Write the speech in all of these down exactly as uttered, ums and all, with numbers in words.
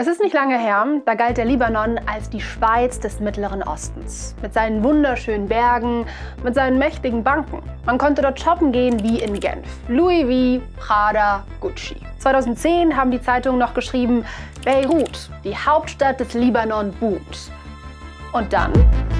Es ist nicht lange her, da galt der Libanon als die Schweiz des Mittleren Ostens. Mit seinen wunderschönen Bergen, mit seinen mächtigen Banken. Man konnte dort shoppen gehen wie in Genf. Louis Vuitton, Prada, Gucci. zweitausendzehn haben die Zeitungen noch geschrieben, Beirut, die Hauptstadt des Libanon, boomt. Und dann?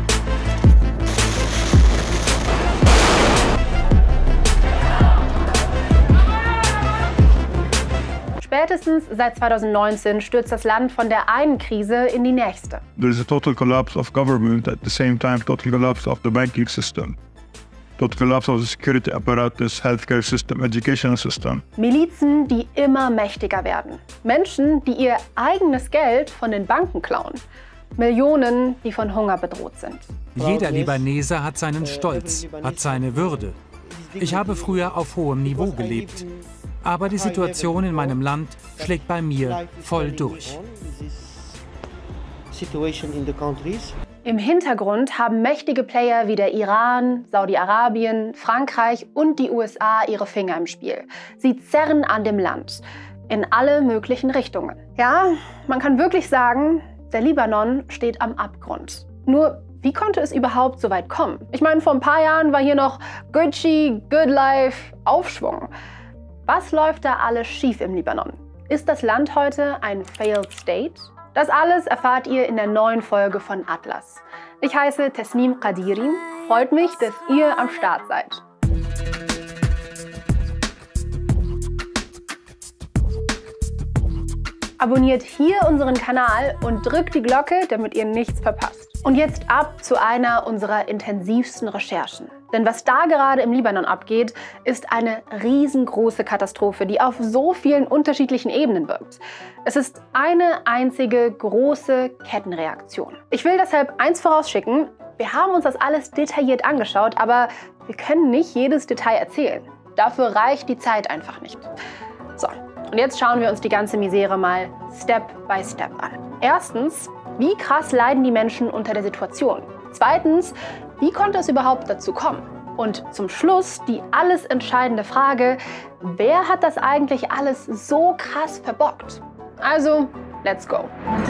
Spätestens seit zweitausendneunzehn stürzt das Land von der einen Krise in die nächste. There is a total collapse of government, at the same time total collapse of the banking system. Total collapse of the security apparatus, healthcare system, education system. Milizen, die immer mächtiger werden. Menschen, die ihr eigenes Geld von den Banken klauen. Millionen, die von Hunger bedroht sind. Jeder Libanese hat seinen Stolz, hat seine Würde. Ich habe früher auf hohem Niveau gelebt. Aber die Situation in meinem Land schlägt bei mir voll durch. Im Hintergrund haben mächtige Player wie der Iran, Saudi-Arabien, Frankreich und die U S A ihre Finger im Spiel. Sie zerren an dem Land in alle möglichen Richtungen. Ja, man kann wirklich sagen, der Libanon steht am Abgrund. Nur, wie konnte es überhaupt so weit kommen? Ich meine, vor ein paar Jahren war hier noch Gucci, Good Life, Aufschwung. Was läuft da alles schief im Libanon? Ist das Land heute ein Failed State? Das alles erfahrt ihr in der neuen Folge von Atlas. Ich heiße Tesnim Qadiri. Freut mich, dass ihr am Start seid. Abonniert hier unseren Kanal und drückt die Glocke, damit ihr nichts verpasst. Und jetzt ab zu einer unserer intensivsten Recherchen. Denn was da gerade im Libanon abgeht, ist eine riesengroße Katastrophe, die auf so vielen unterschiedlichen Ebenen wirkt. Es ist eine einzige große Kettenreaktion. Ich will deshalb eins vorausschicken, wir haben uns das alles detailliert angeschaut, aber wir können nicht jedes Detail erzählen. Dafür reicht die Zeit einfach nicht. So, und jetzt schauen wir uns die ganze Misere mal Step by Step an. Erstens, wie krass leiden die Menschen unter der Situation? Zweitens, wie konnte es überhaupt dazu kommen? Und zum Schluss die alles entscheidende Frage, wer hat das eigentlich alles so krass verbockt? Also, let's go!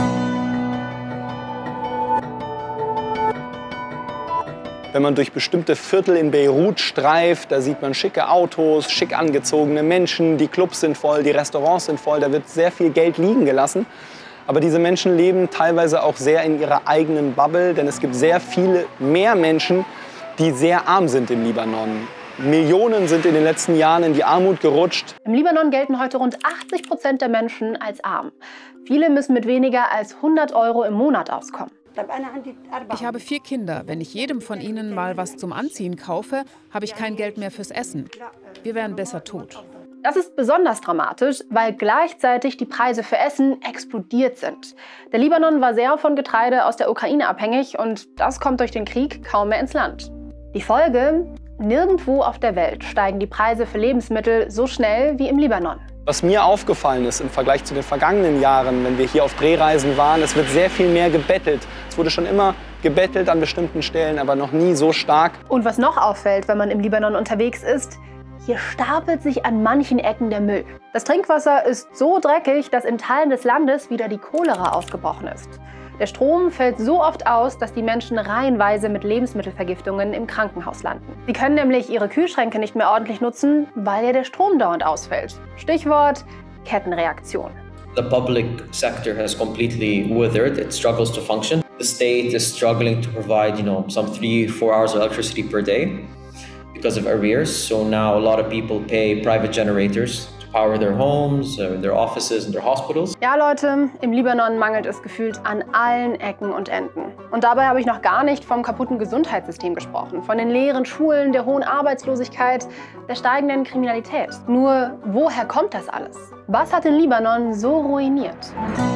Wenn man durch bestimmte Viertel in Beirut streift, da sieht man schicke Autos, schick angezogene Menschen, die Clubs sind voll, die Restaurants sind voll, da wird sehr viel Geld liegen gelassen. Aber diese Menschen leben teilweise auch sehr in ihrer eigenen Bubble, denn es gibt sehr viele mehr Menschen, die sehr arm sind im Libanon. Millionen sind in den letzten Jahren in die Armut gerutscht. Im Libanon gelten heute rund achtzig Prozent der Menschen als arm. Viele müssen mit weniger als hundert Euro im Monat auskommen. Ich habe vier Kinder. Wenn ich jedem von ihnen mal was zum Anziehen kaufe, habe ich kein Geld mehr fürs Essen. Wir wären besser tot. Das ist besonders dramatisch, weil gleichzeitig die Preise für Essen explodiert sind. Der Libanon war sehr von Getreide aus der Ukraine abhängig und das kommt durch den Krieg kaum mehr ins Land. Die Folge? Nirgendwo auf der Welt steigen die Preise für Lebensmittel so schnell wie im Libanon. Was mir aufgefallen ist im Vergleich zu den vergangenen Jahren, wenn wir hier auf Drehreisen waren, es wird sehr viel mehr gebettelt. Es wurde schon immer gebettelt an bestimmten Stellen, aber noch nie so stark. Und was noch auffällt, wenn man im Libanon unterwegs ist, hier stapelt sich an manchen Ecken der Müll. Das Trinkwasser ist so dreckig, dass in Teilen des Landes wieder die Cholera ausgebrochen ist. Der Strom fällt so oft aus, dass die Menschen reihenweise mit Lebensmittelvergiftungen im Krankenhaus landen. Sie können nämlich ihre Kühlschränke nicht mehr ordentlich nutzen, weil ja der Strom dauernd ausfällt. Stichwort Kettenreaktion. The public sector has completely withered. It struggles to function. The state is struggling to provide, you know, some three, four hours of electricity per day because of arrears. So now a lot of people pay private generators to power their homes, their offices and their hospitals. Ja, Leute, im Libanon mangelt es gefühlt an allen Ecken und Enden. Und dabei habe ich noch gar nicht vom kaputten Gesundheitssystem gesprochen, von den leeren Schulen, der hohen Arbeitslosigkeit, der steigenden Kriminalität. Nur, woher kommt das alles? Was hat den Libanon so ruiniert?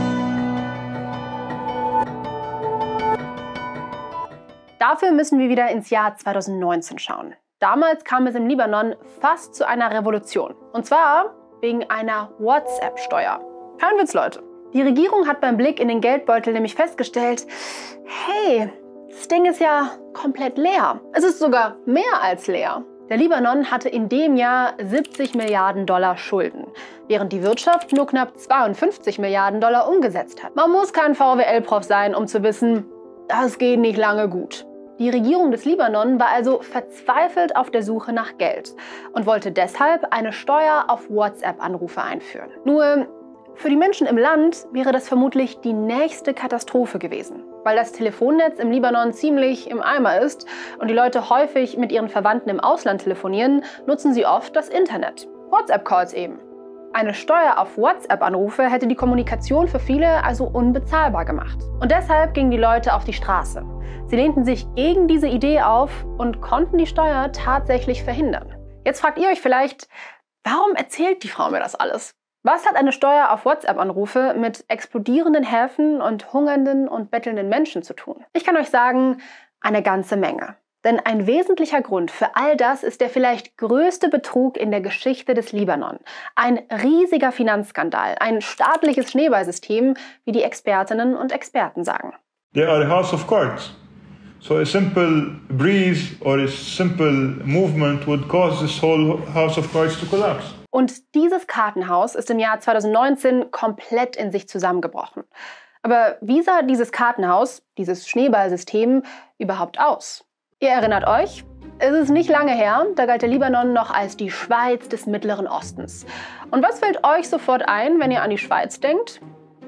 Dafür müssen wir wieder ins Jahr zweitausendneunzehn schauen. Damals kam es im Libanon fast zu einer Revolution. Und zwar wegen einer WhatsApp-Steuer. Kein Witz, Leute. Die Regierung hat beim Blick in den Geldbeutel nämlich festgestellt, hey, das Ding ist ja komplett leer. Es ist sogar mehr als leer. Der Libanon hatte in dem Jahr siebzig Milliarden Dollar Schulden, während die Wirtschaft nur knapp zweiundfünfzig Milliarden Dollar umgesetzt hat. Man muss kein V W L-Prof sein, um zu wissen, das geht nicht lange gut. Die Regierung des Libanon war also verzweifelt auf der Suche nach Geld und wollte deshalb eine Steuer auf WhatsApp-Anrufe einführen. Nur für die Menschen im Land wäre das vermutlich die nächste Katastrophe gewesen. Weil das Telefonnetz im Libanon ziemlich im Eimer ist und die Leute häufig mit ihren Verwandten im Ausland telefonieren, nutzen sie oft das Internet. WhatsApp-Calls eben. Eine Steuer auf WhatsApp-Anrufe hätte die Kommunikation für viele also unbezahlbar gemacht. Und deshalb gingen die Leute auf die Straße. Sie lehnten sich gegen diese Idee auf und konnten die Steuer tatsächlich verhindern. Jetzt fragt ihr euch vielleicht, warum erzählt die Frau mir das alles? Was hat eine Steuer auf WhatsApp-Anrufe mit explodierenden Häfen und hungernden und bettelnden Menschen zu tun? Ich kann euch sagen, eine ganze Menge. Denn ein wesentlicher Grund für all das ist der vielleicht größte Betrug in der Geschichte des Libanon. Ein riesiger Finanzskandal, ein staatliches Schneeballsystem, wie die Expertinnen und Experten sagen. They are a house of cards. So a simple breeze or a simple movement would cause this whole house of cards to collapse. Und dieses Kartenhaus ist im Jahr zweitausendneunzehn komplett in sich zusammengebrochen. Aber wie sah dieses Kartenhaus, dieses Schneeballsystem, überhaupt aus? Ihr erinnert euch? Es ist nicht lange her, da galt der Libanon noch als die Schweiz des Mittleren Ostens. Und was fällt euch sofort ein, wenn ihr an die Schweiz denkt?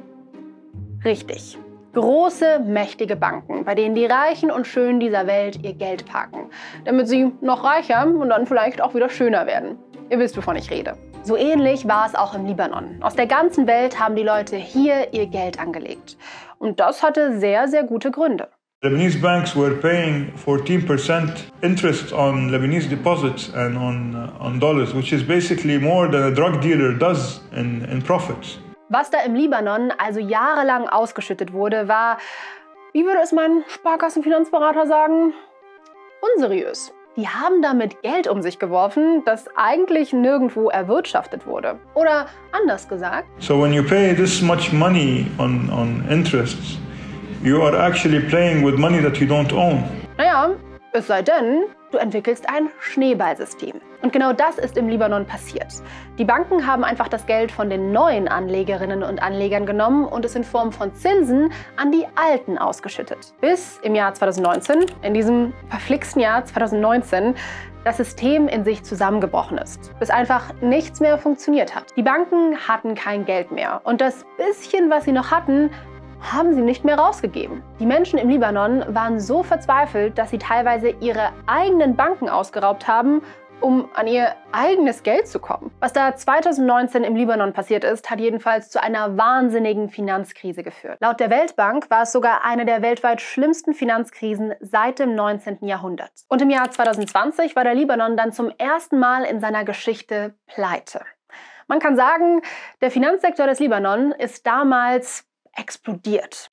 Richtig. Große, mächtige Banken, bei denen die Reichen und Schönen dieser Welt ihr Geld parken, damit sie noch reicher und dann vielleicht auch wieder schöner werden. Ihr wisst, wovon ich rede. So ähnlich war es auch im Libanon. Aus der ganzen Welt haben die Leute hier ihr Geld angelegt. Und das hatte sehr, sehr gute Gründe. Lebanese banks were paying fourteen percent interest on Lebanese deposits and on, uh, on dollars, which is basically more than a drug dealer does in, in profits. Was da im Libanon also jahrelang ausgeschüttet wurde, war, wie würde es mein Sparkassenfinanzberater sagen, unseriös. Die haben damit Geld um sich geworfen, das eigentlich nirgendwo erwirtschaftet wurde. Oder anders gesagt. So when you pay this much money on, on interests, you are actually playing with money that you don't own. Naja, es sei denn, du entwickelst ein Schneeballsystem. Und genau das ist im Libanon passiert. Die Banken haben einfach das Geld von den neuen Anlegerinnen und Anlegern genommen und es in Form von Zinsen an die alten ausgeschüttet. Bis im Jahr zweitausendneunzehn, in diesem verflixten Jahr zweitausendneunzehn, das System in sich zusammengebrochen ist, bis einfach nichts mehr funktioniert hat. Die Banken hatten kein Geld mehr und das bisschen, was sie noch hatten, haben sie nicht mehr rausgegeben. Die Menschen im Libanon waren so verzweifelt, dass sie teilweise ihre eigenen Banken ausgeraubt haben, um an ihr eigenes Geld zu kommen. Was da zweitausendneunzehn im Libanon passiert ist, hat jedenfalls zu einer wahnsinnigen Finanzkrise geführt. Laut der Weltbank war es sogar eine der weltweit schlimmsten Finanzkrisen seit dem neunzehnten Jahrhundert. Und im Jahr zweitausendzwanzig war der Libanon dann zum ersten Mal in seiner Geschichte pleite. Man kann sagen, der Finanzsektor des Libanon ist damals explodiert.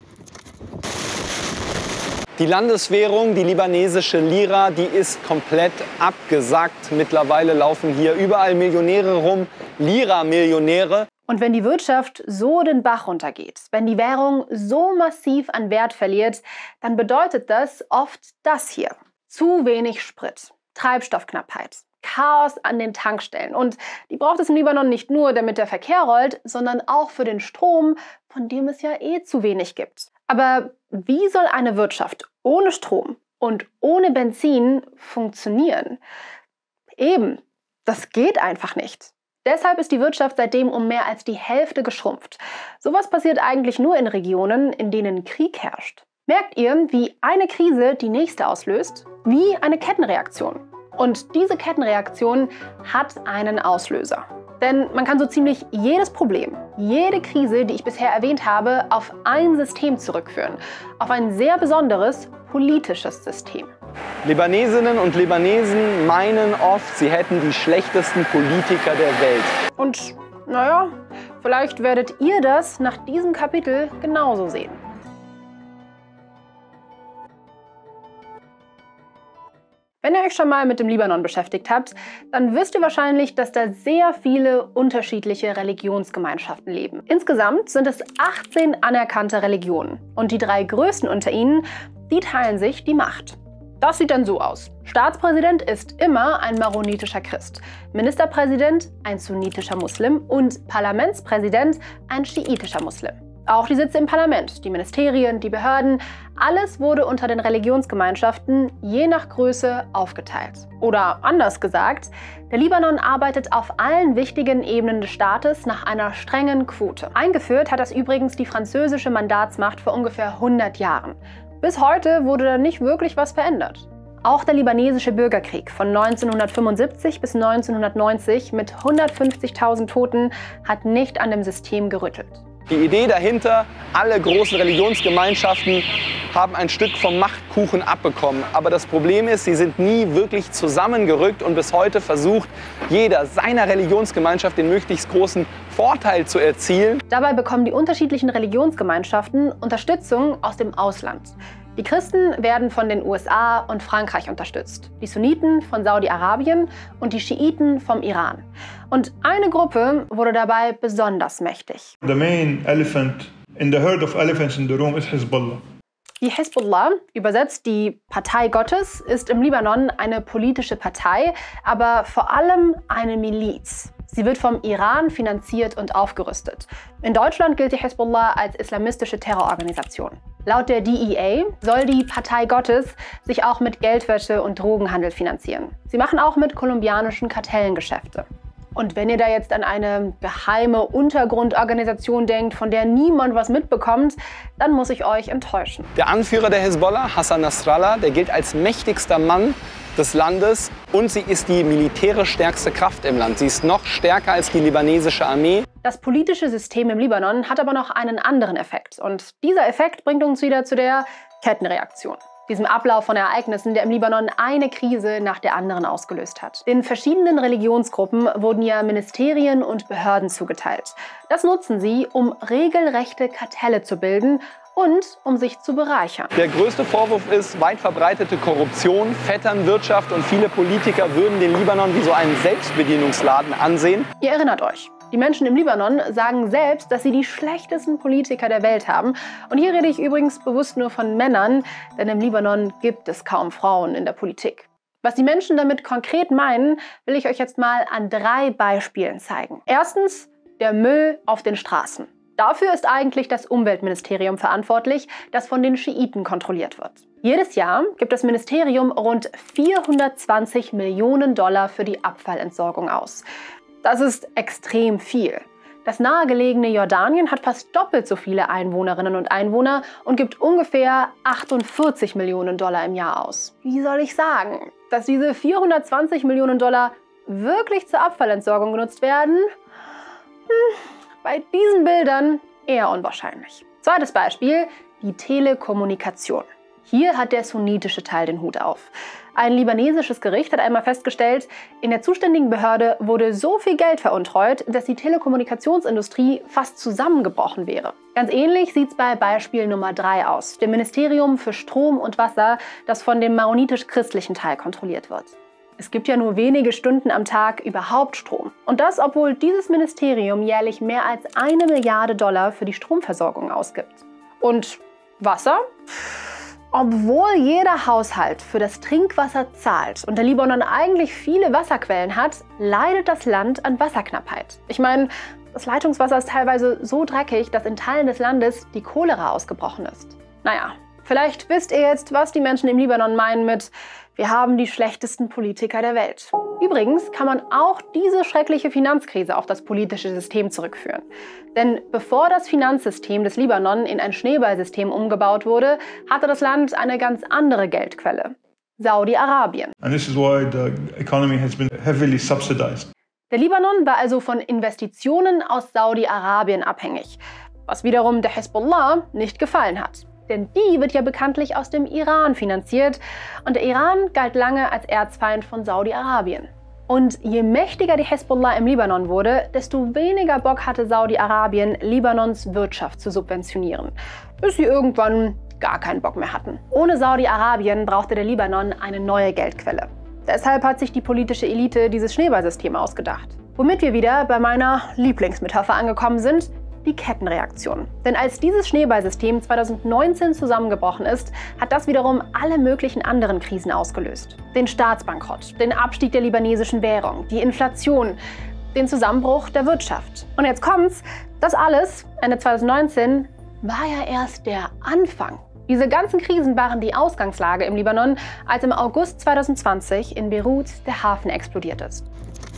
Die Landeswährung, die libanesische Lira, die ist komplett abgesackt. Mittlerweile laufen hier überall Millionäre rum, Lira-Millionäre. Und wenn die Wirtschaft so den Bach runtergeht, wenn die Währung so massiv an Wert verliert, dann bedeutet das oft das hier. Zu wenig Sprit, Treibstoffknappheit, Chaos an den Tankstellen. Und die braucht es im Libanon nicht nur, damit der Verkehr rollt, sondern auch für den Strom, von dem es ja eh zu wenig gibt. Aber wie soll eine Wirtschaft ohne Strom und ohne Benzin funktionieren? Eben, das geht einfach nicht. Deshalb ist die Wirtschaft seitdem um mehr als die Hälfte geschrumpft. Sowas passiert eigentlich nur in Regionen, in denen Krieg herrscht. Merkt ihr, wie eine Krise die nächste auslöst? Wie eine Kettenreaktion. Und diese Kettenreaktion hat einen Auslöser. Denn man kann so ziemlich jedes Problem, jede Krise, die ich bisher erwähnt habe, auf ein System zurückführen. Auf ein sehr besonderes politisches System. Libanesinnen und Libanesen meinen oft, sie hätten die schlechtesten Politiker der Welt. Und naja, vielleicht werdet ihr das nach diesem Kapitel genauso sehen. Wenn ihr euch schon mal mit dem Libanon beschäftigt habt, dann wisst ihr wahrscheinlich, dass da sehr viele unterschiedliche Religionsgemeinschaften leben. Insgesamt sind es achtzehn anerkannte Religionen. Und die drei größten unter ihnen, die teilen sich die Macht. Das sieht dann so aus. Staatspräsident ist immer ein maronitischer Christ, Ministerpräsident ein sunnitischer Muslim und Parlamentspräsident ein schiitischer Muslim. Auch die Sitze im Parlament, die Ministerien, die Behörden, alles wurde unter den Religionsgemeinschaften je nach Größe aufgeteilt. Oder anders gesagt, der Libanon arbeitet auf allen wichtigen Ebenen des Staates nach einer strengen Quote. Eingeführt hat das übrigens die französische Mandatsmacht vor ungefähr hundert Jahren. Bis heute wurde da nicht wirklich was verändert. Auch der libanesische Bürgerkrieg von neunzehnhundertfünfundsiebzig bis neunzehnhundertneunzig mit hundertfünfzigtausend Toten hat nicht an dem System gerüttelt. Die Idee dahinter, alle großen Religionsgemeinschaften haben ein Stück vom Machtkuchen abbekommen. Aber das Problem ist, sie sind nie wirklich zusammengerückt und bis heute versucht jeder seiner Religionsgemeinschaft den möglichst großen Vorteil zu erzielen. Dabei bekommen die unterschiedlichen Religionsgemeinschaften Unterstützung aus dem Ausland. Die Christen werden von den U S A und Frankreich unterstützt, die Sunniten von Saudi-Arabien und die Schiiten vom Iran. Und eine Gruppe wurde dabei besonders mächtig. The main elephant in the herd of elephants in the room is Hezbollah. Die Hezbollah, übersetzt die Partei Gottes, ist im Libanon eine politische Partei, aber vor allem eine Miliz. Sie wird vom Iran finanziert und aufgerüstet. In Deutschland gilt die Hezbollah als islamistische Terrororganisation. Laut der D E A soll die Partei Gottes sich auch mit Geldwäsche und Drogenhandel finanzieren. Sie machen auch mit kolumbianischen Kartellen Geschäfte. Und wenn ihr da jetzt an eine geheime Untergrundorganisation denkt, von der niemand was mitbekommt, dann muss ich euch enttäuschen. Der Anführer der Hezbollah, Hassan Nasrallah, der gilt als mächtigster Mann des Landes und sie ist die militärisch stärkste Kraft im Land. Sie ist noch stärker als die libanesische Armee. Das politische System im Libanon hat aber noch einen anderen Effekt. Und dieser Effekt bringt uns wieder zu der Kettenreaktion. Diesem Ablauf von Ereignissen, der im Libanon eine Krise nach der anderen ausgelöst hat. Den verschiedenen Religionsgruppen wurden ja Ministerien und Behörden zugeteilt. Das nutzen sie, um regelrechte Kartelle zu bilden und um sich zu bereichern. Der größte Vorwurf ist weit verbreitete Korruption, Vetternwirtschaft und viele Politiker würden den Libanon wie so einen Selbstbedienungsladen ansehen. Ihr erinnert euch. Die Menschen im Libanon sagen selbst, dass sie die schlechtesten Politiker der Welt haben. Und hier rede ich übrigens bewusst nur von Männern, denn im Libanon gibt es kaum Frauen in der Politik. Was die Menschen damit konkret meinen, will ich euch jetzt mal an drei Beispielen zeigen. Erstens, der Müll auf den Straßen. Dafür ist eigentlich das Umweltministerium verantwortlich, das von den Schiiten kontrolliert wird. Jedes Jahr gibt das Ministerium rund vierhundertzwanzig Millionen Dollar für die Abfallentsorgung aus. Das ist extrem viel. Das nahegelegene Jordanien hat fast doppelt so viele Einwohnerinnen und Einwohner und gibt ungefähr achtundvierzig Millionen Dollar im Jahr aus. Wie soll ich sagen, dass diese vierhundertzwanzig Millionen Dollar wirklich zur Abfallentsorgung genutzt werden? Hm, bei diesen Bildern eher unwahrscheinlich. Zweites Beispiel, die Telekommunikation. Hier hat der sunnitische Teil den Hut auf. Ein libanesisches Gericht hat einmal festgestellt, in der zuständigen Behörde wurde so viel Geld veruntreut, dass die Telekommunikationsindustrie fast zusammengebrochen wäre. Ganz ähnlich sieht es bei Beispiel Nummer drei aus, dem Ministerium für Strom und Wasser, das von dem maronitisch-christlichen Teil kontrolliert wird. Es gibt ja nur wenige Stunden am Tag überhaupt Strom. Und das, obwohl dieses Ministerium jährlich mehr als eine Milliarde Dollar für die Stromversorgung ausgibt. Und Wasser? Obwohl jeder Haushalt für das Trinkwasser zahlt und der Libanon eigentlich viele Wasserquellen hat, leidet das Land an Wasserknappheit. Ich meine, das Leitungswasser ist teilweise so dreckig, dass in Teilen des Landes die Cholera ausgebrochen ist. Naja, vielleicht wisst ihr jetzt, was die Menschen im Libanon meinen mit „Wir haben die schlechtesten Politiker der Welt“. Übrigens kann man auch diese schreckliche Finanzkrise auf das politische System zurückführen. Denn bevor das Finanzsystem des Libanon in ein Schneeballsystem umgebaut wurde, hatte das Land eine ganz andere Geldquelle: Saudi-Arabien. And this is why the economy has been heavily subsidized. Der Libanon war also von Investitionen aus Saudi-Arabien abhängig, was wiederum der Hezbollah nicht gefallen hat. Denn die wird ja bekanntlich aus dem Iran finanziert und der Iran galt lange als Erzfeind von Saudi-Arabien. Und je mächtiger die Hezbollah im Libanon wurde, desto weniger Bock hatte Saudi-Arabien, Libanons Wirtschaft zu subventionieren, bis sie irgendwann gar keinen Bock mehr hatten. Ohne Saudi-Arabien brauchte der Libanon eine neue Geldquelle. Deshalb hat sich die politische Elite dieses Schneeballsystem ausgedacht. Womit wir wieder bei meiner Lieblingsmetapher angekommen sind: die Kettenreaktion. Denn als dieses Schneeballsystem zweitausendneunzehn zusammengebrochen ist, hat das wiederum alle möglichen anderen Krisen ausgelöst. Den Staatsbankrott, den Abstieg der libanesischen Währung, die Inflation, den Zusammenbruch der Wirtschaft. Und jetzt kommt's, das alles, Ende zweitausendneunzehn, war ja erst der Anfang. Diese ganzen Krisen waren die Ausgangslage im Libanon, als im August zweitausendzwanzig in Beirut der Hafen explodiert ist.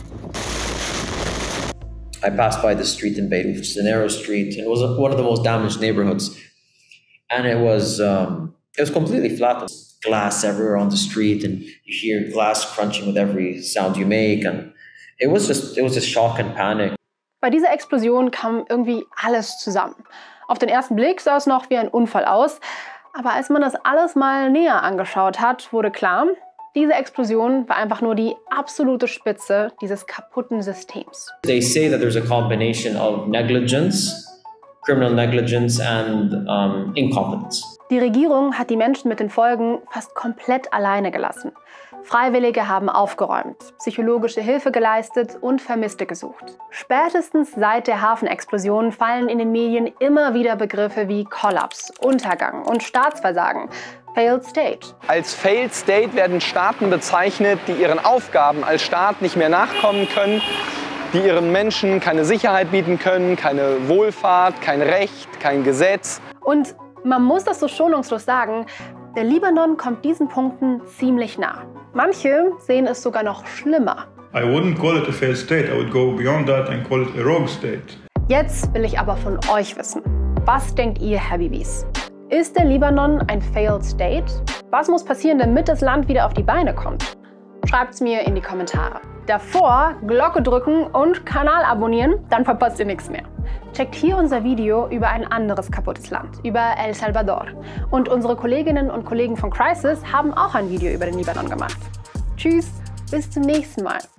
I passed by the street in Beirut, which is a narrow street, and it was one of the most damaged neighborhoods. And it was um, it was completely flat. Glass everywhere on the street, and you hear glass crunching with every sound you make. And it was just it was just shock and panic. Bei dieser Explosion kam irgendwie alles zusammen. Auf den ersten Blick sah es noch wie ein Unfall aus, aber als man das alles mal näher angeschaut hat, wurde klar, diese Explosion war einfach nur die absolute Spitze dieses kaputten Systems. They say that there's a combination of negligence, criminal negligence and um, incompetence. Die Regierung hat die Menschen mit den Folgen fast komplett alleine gelassen. Freiwillige haben aufgeräumt, psychologische Hilfe geleistet und Vermisste gesucht. Spätestens seit der Hafenexplosion fallen in den Medien immer wieder Begriffe wie Kollaps, Untergang und Staatsversagen. Failed State. Als Failed State werden Staaten bezeichnet, die ihren Aufgaben als Staat nicht mehr nachkommen können, die ihren Menschen keine Sicherheit bieten können, keine Wohlfahrt, kein Recht, kein Gesetz. Und man muss das so schonungslos sagen, der Libanon kommt diesen Punkten ziemlich nah. Manche sehen es sogar noch schlimmer. I wouldn't call it a failed state. I would go beyond that and call it a rogue state. Jetzt will ich aber von euch wissen. Was denkt ihr, Habibis? Ist der Libanon ein Failed State? Was muss passieren, damit das Land wieder auf die Beine kommt? Schreibt's mir in die Kommentare. Davor Glocke drücken und Kanal abonnieren, dann verpasst ihr nichts mehr. Checkt hier unser Video über ein anderes kaputtes Land, über El Salvador. Und unsere Kolleginnen und Kollegen von Crisis haben auch ein Video über den Libanon gemacht. Tschüss, bis zum nächsten Mal.